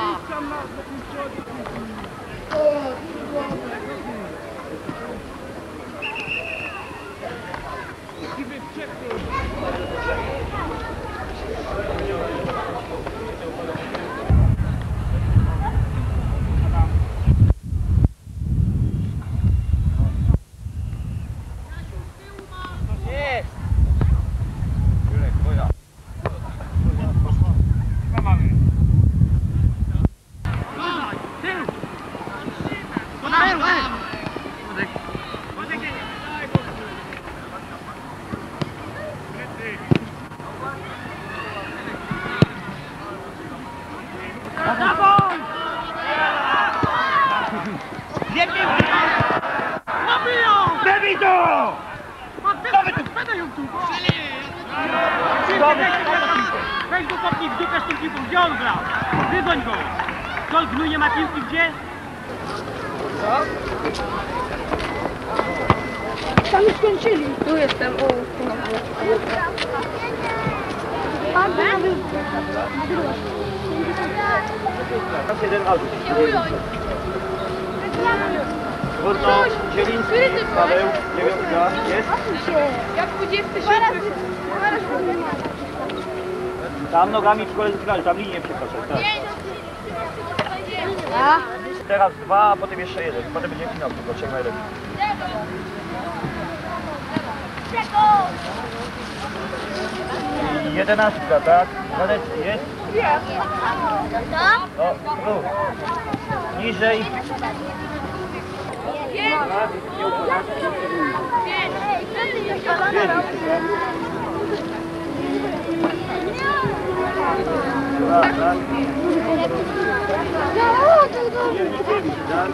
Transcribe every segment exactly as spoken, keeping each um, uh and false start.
Weź go kopnij w dupę z tym piłką, gdzie on grał? Wygoń go! Gol gnój, nie ma piłki gdzie? Co? Tam już skończyli. Tu jestem, o, tu na górze. Tam jeden aut. Wodno, Zieliński, Paweł, dziewiątka, jest? Jak dwudziesty siódmy. Tam nogami w szkole zgrali, tam linię przekraczać, tak. A? Teraz dwa, a potem jeszcze jeden. Potem będzie finał, tylko trzech najlepszych. I jedenastka, tak? Walecki jest? Jest. O, tu. Niżej. Tak, tak. Jernikiewicz, tak?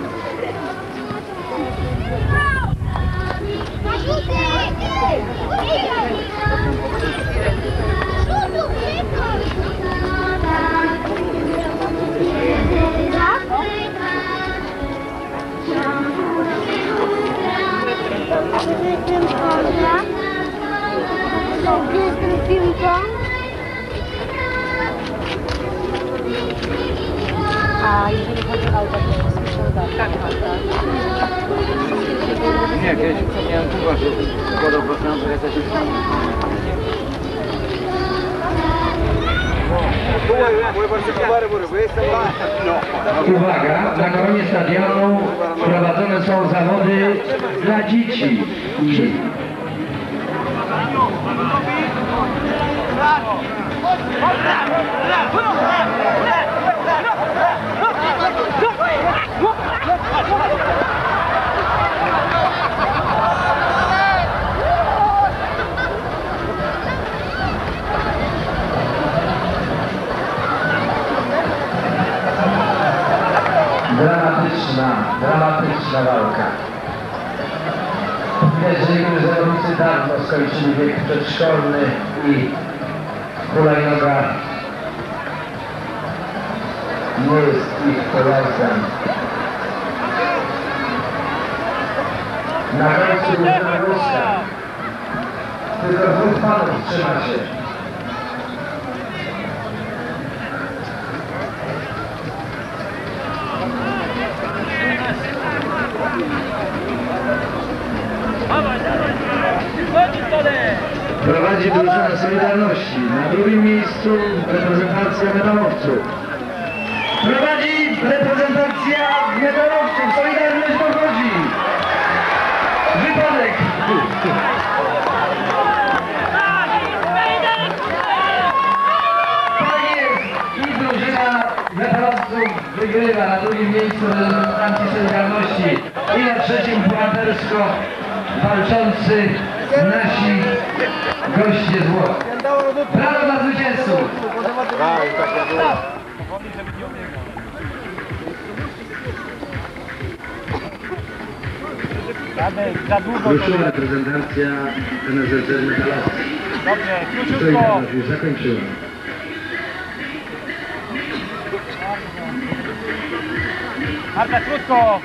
A jeżeli chodzi o auto, to słyszę, tak, tak, tak. Nie, kiedyś miałem Kuba, że składał proszę, że jesteś... Uwaga, na koniec stadionu prowadzone są zawody dla dzieci. Dramatyczna, dramatyczna walka. Jeżeli zawodnicy dawno skończyli wiek przedszkolny i hulajnoga nie jest ich pojazdem. Na końcu różna wózka. Tylko dwóch panów trzyma się. Prowadzi drużyna Solidarności. Na drugim miejscu reprezentacja medalowców. Prowadzi reprezentacja medalowców. Solidarność dochodzi. Wypadek. Tak jest. I drużyna medalowców wygrywa na drugim miejscu reprezentacji Solidarności. I na trzecim bohatersko walczący nasi goście z Włoch. Brawo dla zwycięzców! Ruszyła reprezentacja N S Z Z Metalowców. Dobrze, króciutko. Już zakończyła. Marta, krótko.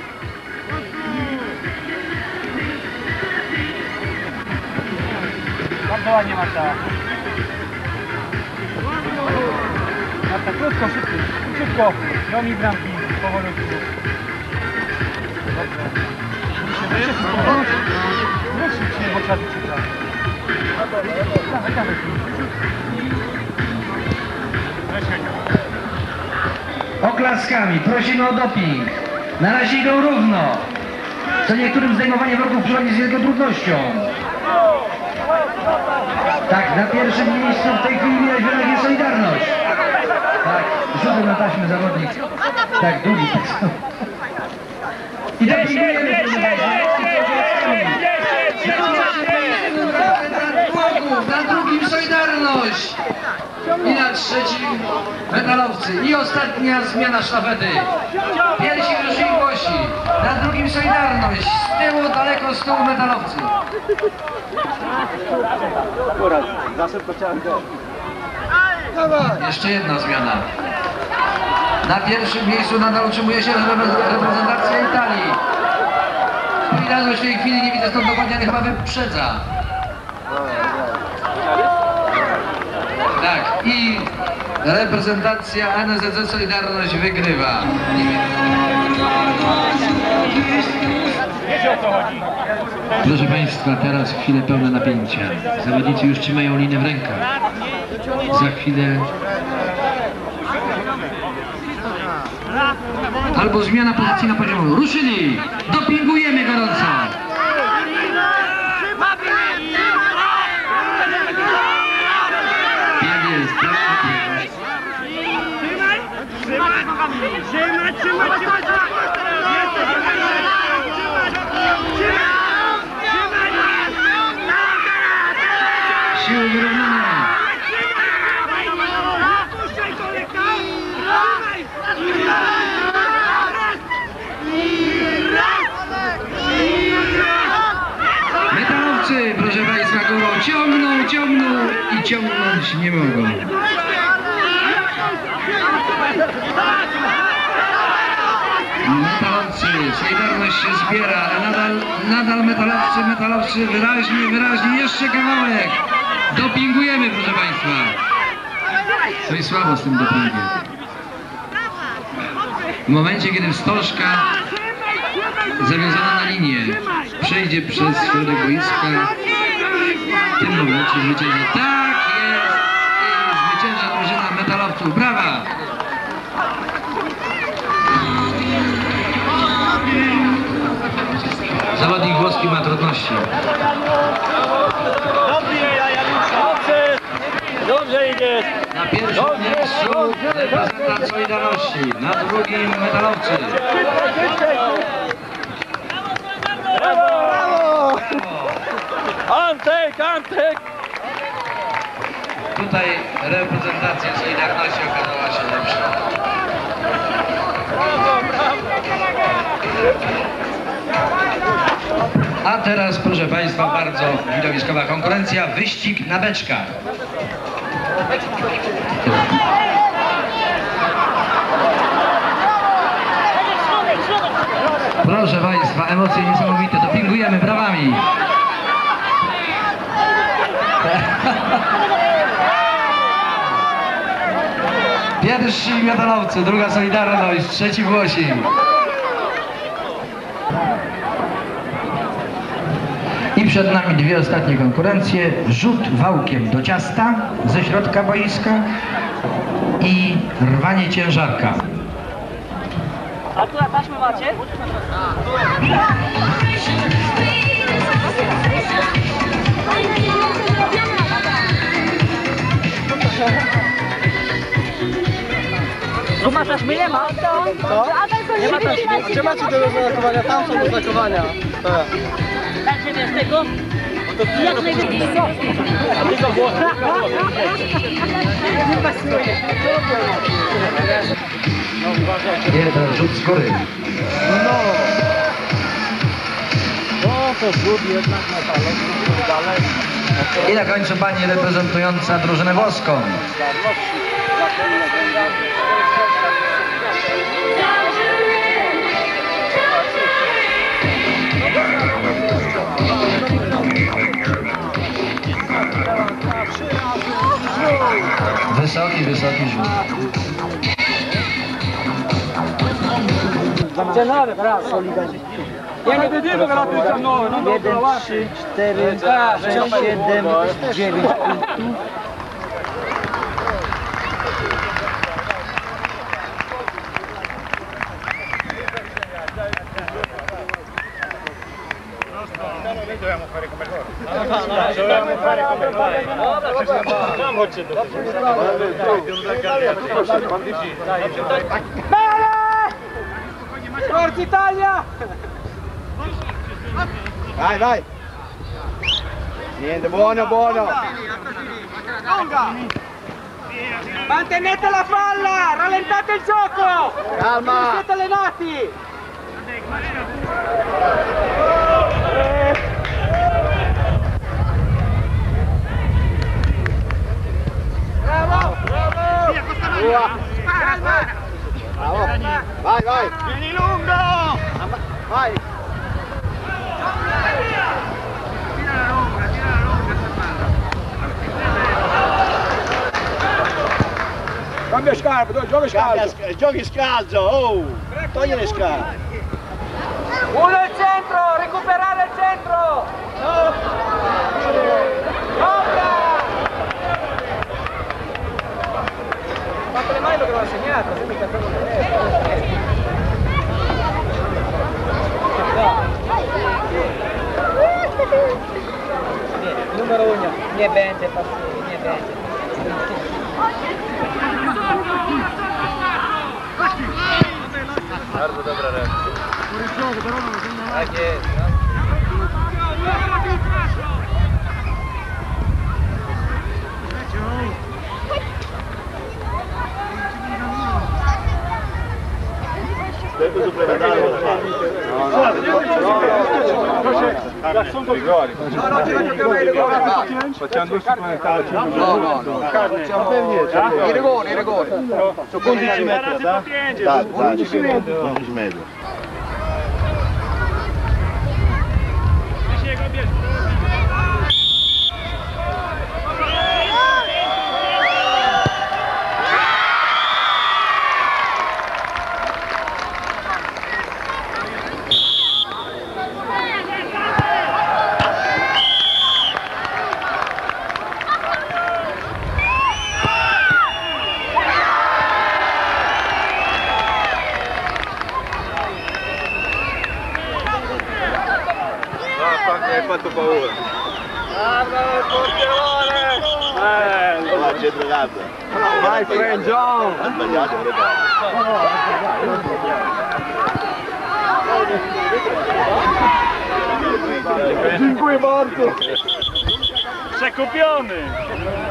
Bardzo ładnie, Marta. Tak krótko, szybko, szybko. Romi bramki, powolutku. Dobrze. Ruszyć się, bo trzeba czytać. Dawaj, dawaj. Oklaskami prosimy o doping. Na razie idą równo. Co niektórym zdejmowanie wrogów przychodzi z wielką trudnością. Tak, na pierwszym miejscu w tej chwili widać wyraźnie Solidarność. Tak, rzutem na taśmę zawodnik. Tak, długi. I dopingujemy, proszę Państwa. Na drugim Solidarność. I na trzecim metalowcy. I ostatnia zmiana sztafety. Pierwsi wyszli Włosi. Na drugim Solidarność. Z tyłu, daleko z tyłu metalowcy. Akurat, za szybko chciałem go. Jeszcze jedna zmiana. Na pierwszym miejscu nadal utrzymuje się reprezentacja Italii. Solidarność w tej chwili nie widzę stąd dokładnie, ale chyba wyprzedza. Tak, i reprezentacja N S Z Solidarność wygrywa. Proszę Państwa, teraz chwilę pełna napięcia. Zawodnicy już trzymają linę w rękach. Za chwilę albo zmiana pozycji na poziomu. Ruszyli! Dopingujemy gorąco! Tak jest, tak jest. Trzymać, trzymać, trzymać, trzymać! Siły wyrównane. Metalowcy, proszę Państwa, górą ciągną, ciągną i ciągnąć nie mogą. Metalowcy, Solidarność się zbiera, ale nadal, nadal metalowcy, metalowcy, wyraźnie, wyraźnie, jeszcze kawałek. Dopingujemy, proszę Państwa. To jest słabo z tym dopingiem. W momencie, kiedy wstążka zawiązana na linię przejdzie przez środek boiska, w tym momencie zwycięża. Tak jest! I zwycięża drużyna metalowców. Brawa! Zawodnik włoski ma trudności. Dobrze idziesz! Na pierwszym miejscu reprezentant Solidarności, na drugim metalowcy. Brawo! Antek, Antek! Tutaj reprezentacja Solidarności okazała się lepsza. A teraz, proszę Państwa, bardzo widowiskowa konkurencja, wyścig na beczkach. Proszę Państwa, emocje niesamowite, dopingujemy brawami. Pierwsi metalowcy, druga Solidarność, trzeci Włosi. I przed nami dwie ostatnie konkurencje. Rzut wałkiem do ciasta ze środka boiska i rwanie ciężarka. A tu na taśmę macie? Tu ma taśmy, nie ma? Co? Nie ma taśmy. Gdzie macie do oznakowania? Tam są oznakowania. Tak. Dajcie mnie z tego. Jak najlepiej. A ty go włosy, Nie pasuje. Jeden rzut z góry. No! No to rzut jednak metalowy, dalej. I na końcu pani reprezentująca drużynę włoską. Wysoki, wysoki rzut. diciannove però solidamente. Avete detto che la diciannove, non devo jeden, trzy, cztery, sześć, siedem, dziewięć punktów. Dobbiamo fare come loro. Dobbiamo fare come loro. Forza Italia! Vai, vai! Niente, buono, buono! Mantenete la palla! Rallentate il gioco! Calma! Siete allenati! Bravo! Bravo! Calma! Bravo! Vai, vai! Vieni lungo! Vai! Tira la lunga, tira la lunga sta palla! Cambia scarpe, giochi scalzo! Giochi scalzo, oh! Togli le scarpe! Uno al centro! Recuperare il centro! Opera! Fatto le mani perché l'ho segnato, se mi cattavo le Numero uno, nie będzie pasuje, nie będzie. Bardzo dobra reakcja. Tak jest. Tempo supplementare. No, no, rigori. No, no, ci voglio più rigori. Facciamo due supplementari. No, no, no. I rigori, i rigori. Sono undici metri, da? undici metri. undici metri. Hai fatto paura. Eh, la centrocampo. Vai, friend John. Ha sbagliato, però. Cinque morto. Sei copione!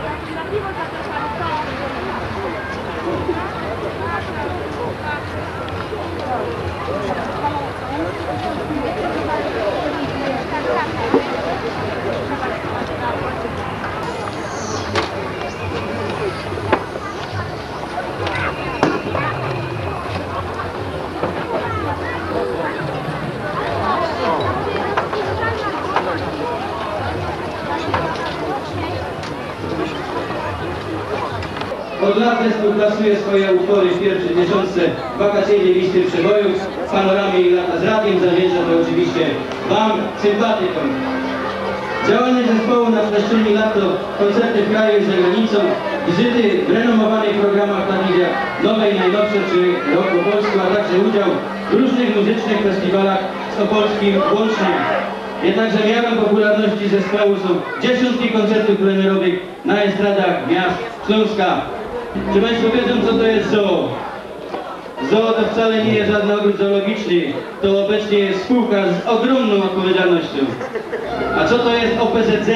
Od lat współpracuje swoje utwory w pierwszej miesiączce wakacyjnej listy przebojów, panoramie i lata z radiem, zawierza to oczywiście Wam, sympatykom. Działanie zespołu na przestrzeni lat to koncerty w kraju i za granicą, wizyty w renomowanych programach takich jak Nowe i Najnowsze czy Rok po polsku, a także udział w różnych muzycznych festiwalach z Opolskim łącznie. Jednakże miarą popularności zespołu są dziesiątki koncertów plenerowych na estradach miast Śląska. Czy Państwo wiedzą, co to jest zoo? Zoo to wcale nie jest żaden ogród zoologiczny, to obecnie jest spółka z ogromną odpowiedzialnością. A co to jest O P Z Z?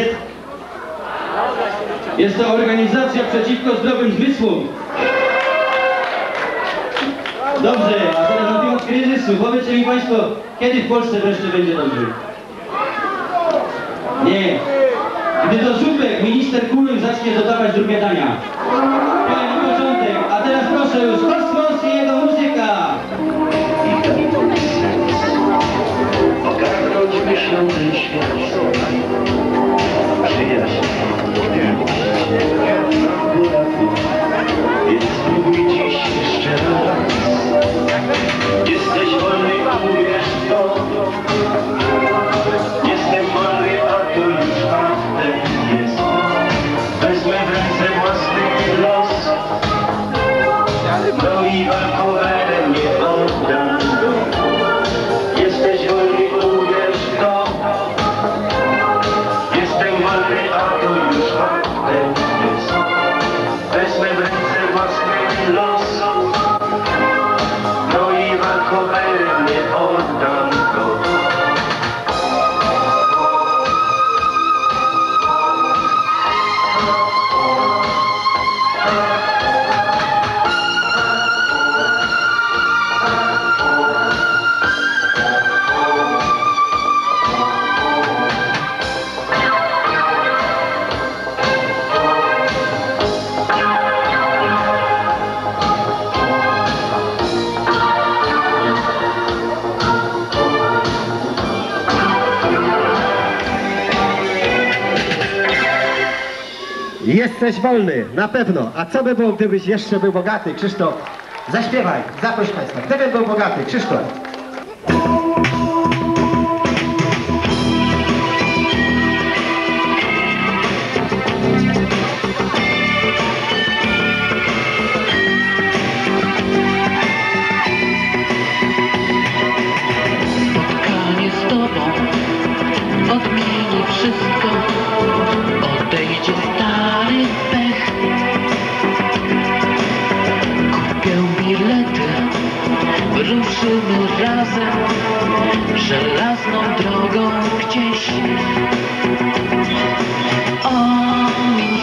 Jest to organizacja przeciwko zdrowym zmysłom. Dobrze, a teraz na temat kryzysu. Powiedzcie mi Państwo, kiedy w Polsce wreszcie będzie dobrze? Nie. Gdy do zupek minister Kulun zacznie dodawać drugie dania. Fajny początek, a teraz proszę już Kosmos i jego muzyka. Ogarnąć myślą ten świat. Przyjaźń. Góra, Jesteś wolny, na pewno. A co by było, gdybyś jeszcze był bogaty? Krzysztof, zaśpiewaj, zaproś Państwa. Gdybym był bogaty, Krzysztof. Spotkanie z Tobą odmieni wszystko. Odejdzie stary pech. Kupię bilety, ruszymy razem żelazną drogą gdzieś. O,